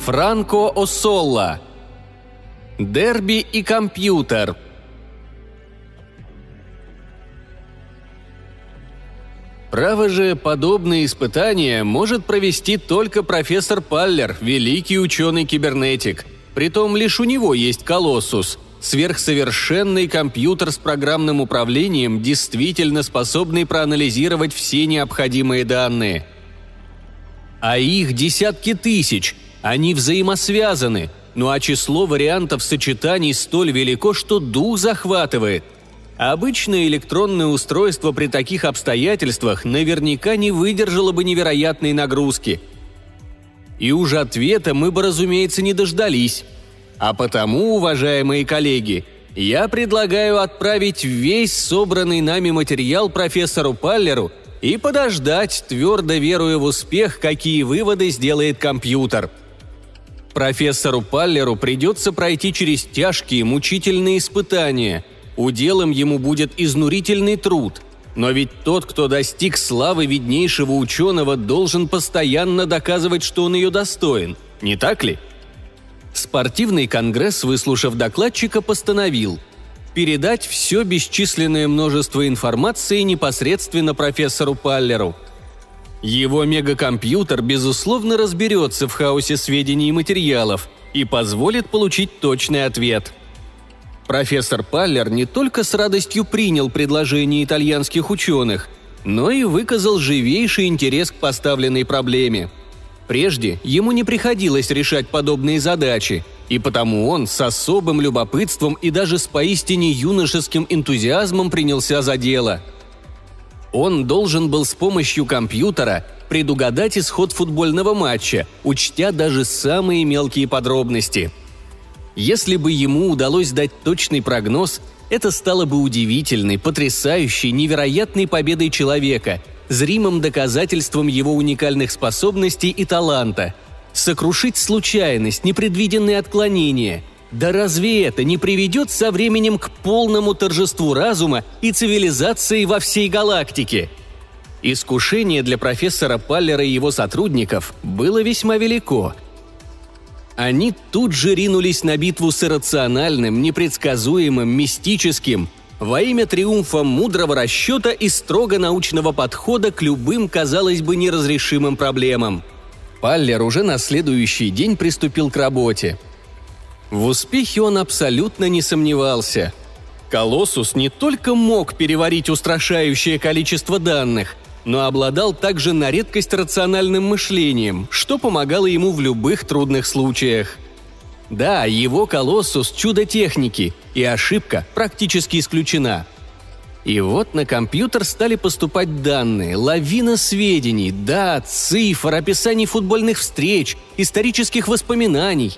Франко О'Солла. Дерби и компьютер. Право же, подобные испытания может провести только профессор Паллер, великий ученый-кибернетик. Притом лишь у него есть колоссус, сверхсовершенный компьютер с программным управлением, действительно способный проанализировать все необходимые данные. А их десятки тысяч, они взаимосвязаны, ну а число вариантов сочетаний столь велико, что дух захватывает. Обычное электронное устройство при таких обстоятельствах наверняка не выдержало бы невероятной нагрузки. И уж ответа мы бы, разумеется, не дождались. А потому, уважаемые коллеги, я предлагаю отправить весь собранный нами материал профессору Паллеру и подождать, твердо веруя в успех, какие выводы сделает компьютер. Профессору Паллеру придется пройти через тяжкие, мучительные испытания. Уделом ему будет изнурительный труд. Но ведь тот, кто достиг славы виднейшего ученого, должен постоянно доказывать, что он ее достоин. Не так ли? Спортивный конгресс, выслушав докладчика, постановил передать все бесчисленное множество информации непосредственно профессору Паллеру. Его мегакомпьютер, безусловно, разберется в хаосе сведений и материалов и позволит получить точный ответ. Профессор Паллер не только с радостью принял предложение итальянских ученых, но и выказал живейший интерес к поставленной проблеме. Прежде ему не приходилось решать подобные задачи, и потому он с особым любопытством и даже с поистине юношеским энтузиазмом принялся за дело. Он должен был с помощью компьютера предугадать исход футбольного матча, учтя даже самые мелкие подробности. Если бы ему удалось дать точный прогноз, это стало бы удивительной, потрясающей, невероятной победой человека, зримым доказательством его уникальных способностей и таланта. Сокрушить случайность, непредвиденные отклонения. Да разве это не приведет со временем к полному торжеству разума и цивилизации во всей галактике? Искушение для профессора Паллера и его сотрудников было весьма велико. Они тут же ринулись на битву с иррациональным, непредсказуемым, мистическим, во имя триумфа мудрого расчета и строго научного подхода к любым, казалось бы, неразрешимым проблемам. Паллер уже на следующий день приступил к работе. В успехе он абсолютно не сомневался. Колоссус не только мог переварить устрашающее количество данных, но обладал также на редкость рациональным мышлением, что помогало ему в любых трудных случаях. Да, его колоссус – чудо техники, и ошибка практически исключена. И вот на компьютер стали поступать данные, лавина сведений, дат, цифр, описаний футбольных встреч, исторических воспоминаний.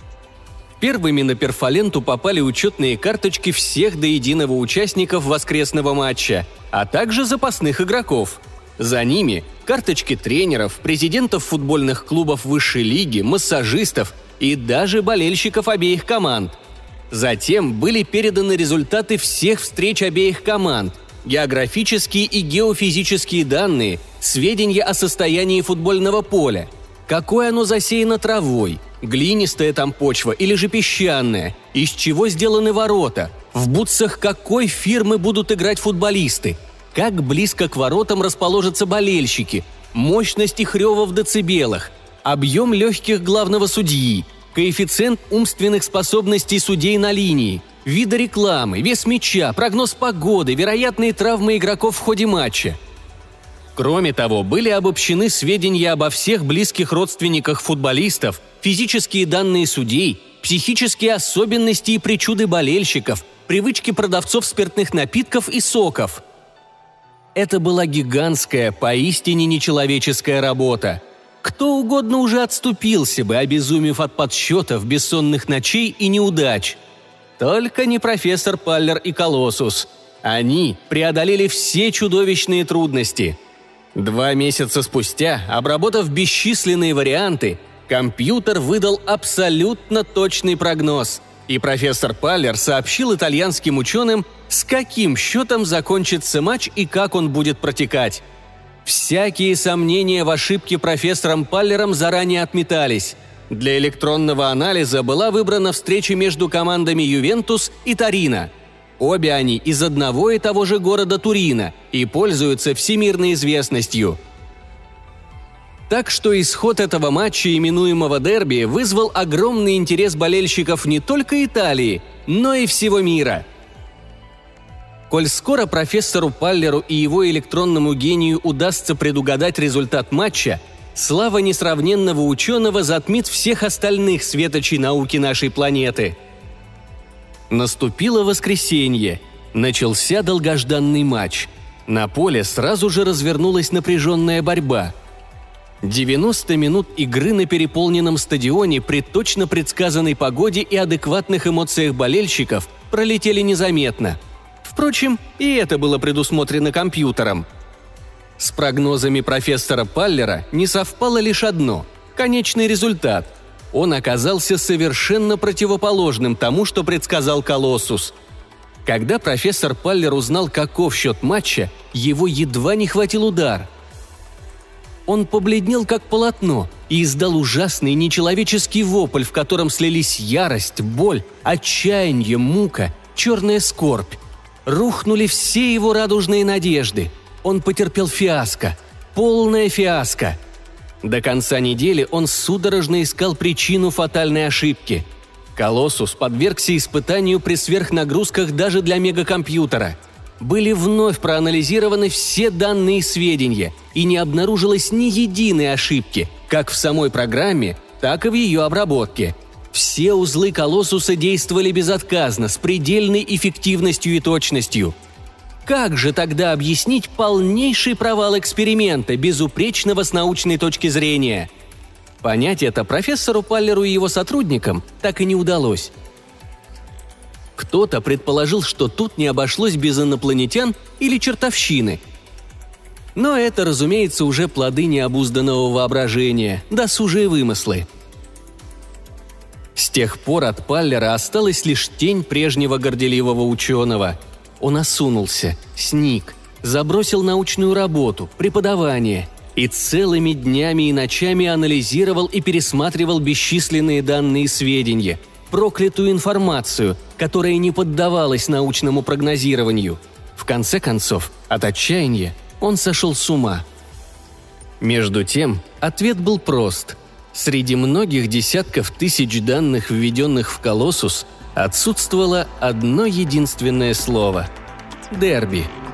Первыми на перфоленту попали учетные карточки всех до единого участников воскресного матча, а также запасных игроков. За ними карточки тренеров, президентов футбольных клубов высшей лиги, массажистов и даже болельщиков обеих команд. Затем были переданы результаты всех встреч обеих команд, географические и геофизические данные, сведения о состоянии футбольного поля, какое оно засеяно травой, глинистая там почва или же песчаная, из чего сделаны ворота, в бутсах какой фирмы будут играть футболисты, как близко к воротам расположатся болельщики, мощность их рева в децибелах, объем легких главного судьи, коэффициент умственных способностей судей на линии, виды рекламы, вес мяча, прогноз погоды, вероятные травмы игроков в ходе матча. Кроме того, были обобщены сведения обо всех близких родственниках футболистов, физические данные судей, психические особенности и причуды болельщиков, привычки продавцов спиртных напитков и соков. Это была гигантская, поистине нечеловеческая работа. Кто угодно уже отступился бы, обезумев от подсчетов, бессонных ночей и неудач. Только не профессор Паллер и Колоссус. Они преодолели все чудовищные трудности. 2 месяца спустя, обработав бесчисленные варианты, компьютер выдал абсолютно точный прогноз, и профессор Паллер сообщил итальянским ученым, с каким счетом закончится матч и как он будет протекать. Всякие сомнения в ошибке профессором Паллером заранее отметались. Для электронного анализа была выбрана встреча между командами «Ювентус» и «Торино». Обе они из одного и того же города Турина и пользуются всемирной известностью. Так что исход этого матча, именуемого дерби, вызвал огромный интерес болельщиков не только Италии, но и всего мира. Коль скоро профессору Паллеру и его электронному гению удастся предугадать результат матча, слава несравненного ученого затмит всех остальных светочей науки нашей планеты. Наступило воскресенье. Начался долгожданный матч. На поле сразу же развернулась напряженная борьба. 90 минут игры на переполненном стадионе при точно предсказанной погоде и адекватных эмоциях болельщиков пролетели незаметно. Впрочем, и это было предусмотрено компьютером. С прогнозами профессора Паллера не совпало лишь одно – конечный результат. Он оказался совершенно противоположным тому, что предсказал Колоссус. Когда профессор Паллер узнал, каков счет матча, его едва не хватил удар. Он побледнел, как полотно, и издал ужасный нечеловеческий вопль, в котором слились ярость, боль, отчаяние, мука, черная скорбь. Рухнули все его радужные надежды. Он потерпел фиаско, полное фиаско. До конца недели он судорожно искал причину фатальной ошибки. Колоссус подвергся испытанию при сверхнагрузках даже для мегакомпьютера. Были вновь проанализированы все данные и сведения, и не обнаружилось ни единой ошибки, как в самой программе, так и в ее обработке. Все узлы Колоссуса действовали безотказно, с предельной эффективностью и точностью. Как же тогда объяснить полнейший провал эксперимента, безупречного с научной точки зрения? Понять это профессору Паллеру и его сотрудникам так и не удалось. Кто-то предположил, что тут не обошлось без инопланетян или чертовщины. Но это, разумеется, уже плоды необузданного воображения, досужие вымыслы. С тех пор от Паллера осталась лишь тень прежнего горделивого ученого. Он осунулся, сник, забросил научную работу, преподавание и целыми днями и ночами анализировал и пересматривал бесчисленные данные и сведения, проклятую информацию, которая не поддавалась научному прогнозированию. В конце концов, от отчаяния он сошел с ума. Между тем, ответ был прост. Среди многих десятков тысяч данных, введенных в Колоссус, отсутствовало одно единственное слово – «дерби».